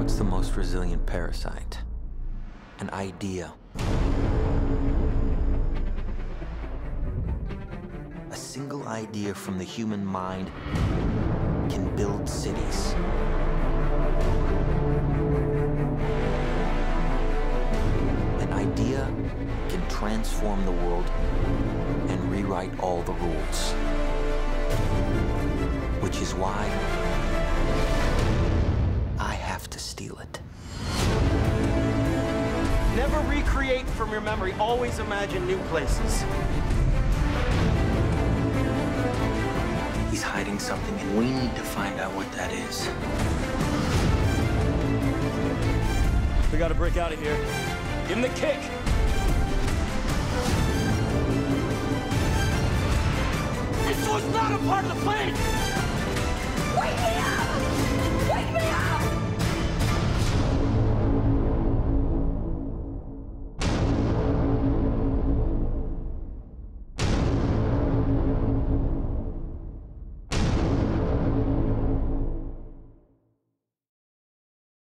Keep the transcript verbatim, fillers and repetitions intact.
What's the most resilient parasite? An idea. A single idea from the human mind can build cities. An idea can transform the world and rewrite all the rules. Which is why I have to steal it. Never recreate from your memory. Always imagine new places. He's hiding something, and we need to find out what that is. We gotta break out of here. Give him the kick. This was not a part of the plan. Wake me up!